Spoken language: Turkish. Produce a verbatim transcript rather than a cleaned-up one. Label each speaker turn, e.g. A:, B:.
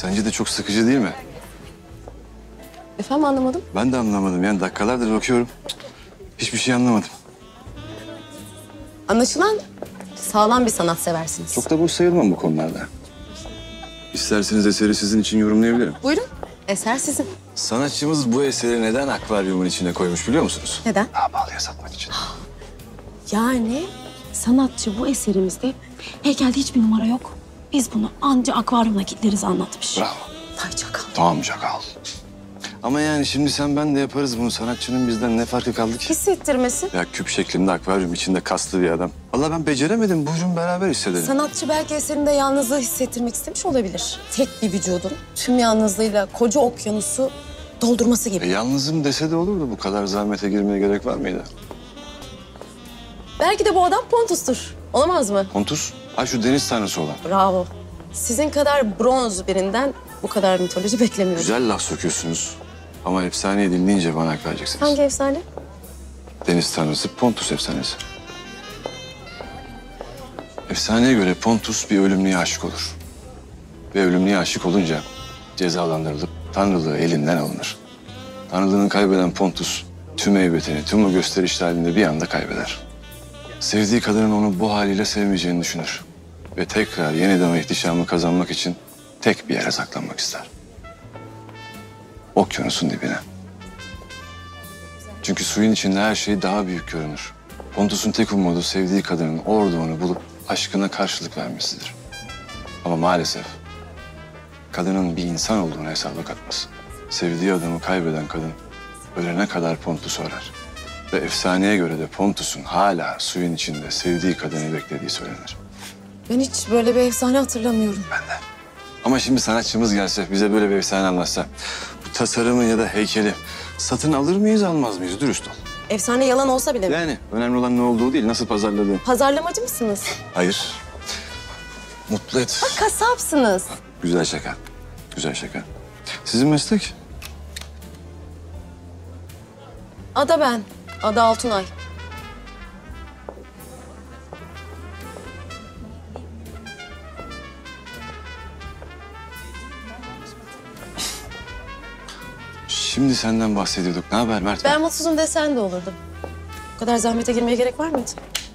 A: Sence de çok sıkıcı değil mi?
B: Efendim anlamadım.
A: Ben de anlamadım. Yani dakikalardır bakıyorum. Hiçbir şey anlamadım.
B: Anlaşılan sağlam bir sanat seversiniz.
A: Çok da boş sayılmam bu konularda. İsterseniz eseri sizin için yorumlayabilirim.
B: Buyurun. Eser sizin.
A: Sanatçımız bu eseri neden akvaryumun içine koymuş biliyor musunuz?
B: Neden?
A: Daha pahalıya satmak için.
C: Yani sanatçı bu eserimizde heykelde hiçbir numara yok. Biz bunu anca akvaryumla kilitleriz anlatmış.
A: Bravo.
B: Tay çakal.
A: Tamam çakal. Ama yani şimdi sen ben de yaparız bunu. Sanatçının bizden ne farkı kaldı ki?
B: Hissettirmesi.
A: Ya küp şeklinde akvaryum içinde kaslı bir adam. Vallahi ben beceremedim. Buyurun beraber hissedelim.
B: Sanatçı belki eserinde yalnızlığı hissettirmek istemiş olabilir. Tek bir vücudun tüm yalnızlığıyla koca okyanusu doldurması gibi.
A: E, yalnızım dese de olurdu. Bu kadar zahmete girmeye gerek var mıydı?
B: Belki de bu adam Pontus'tur. Olamaz mı?
A: Pontus, ha şu deniz tanrısı olan.
B: Bravo. Sizin kadar bronz birinden bu kadar mitoloji beklemiyorum.
A: Güzel laf sokuyorsunuz. Ama efsaneyi dinleyince bana hak vereceksiniz.
B: Hangi efsane?
A: Deniz tanrısı Pontus efsanesi. Efsaneye göre Pontus bir ölümlüye aşık olur. Ve ölümlüye aşık olunca cezalandırılıp tanrılığı elinden alınır. Tanrılığını kaybeden Pontus tüm heybetini, tüm o gösterişli halinde bir anda kaybeder. Sevdiği kadının onu bu haliyle sevmeyeceğini düşünür. Ve tekrar yeniden o ihtişamı kazanmak için tek bir yere saklanmak ister. Okyanusun dibine. Çünkü suyun içinde her şey daha büyük görünür. Pontus'un tek umudu sevdiği kadının orada onu bulup aşkına karşılık vermesidir. Ama maalesef kadının bir insan olduğunu hesaba katmaz. Sevdiği adamı kaybeden kadın ölene kadar Pontus'u arar. Ve efsaneye göre de Pontus'un hala suyun içinde sevdiği kadını beklediği söylenir.
B: Ben hiç böyle bir efsane hatırlamıyorum.
A: Ben de. Ama şimdi sanatçımız gelse, bize böyle bir efsane anlatsa... ...bu tasarımı ya da heykeli satın alır mıyız, almaz mıyız? Dürüst ol.
B: Efsane yalan olsa bile mi?
A: Yani önemli olan ne olduğu değil, nasıl pazarladığın.
B: Pazarlamacı mısınız?
A: Hayır. Mutlu et.
B: Kasapsınız.
A: Güzel şaka. Güzel şaka. Sizin meslek?
B: Ada ben. Ada Altunay.
A: Şimdi senden bahsediyorduk. Ne haber Mert?
B: Ben mutsuzum desen de olurdu. Bu kadar zahmete girmeye gerek var mıydı?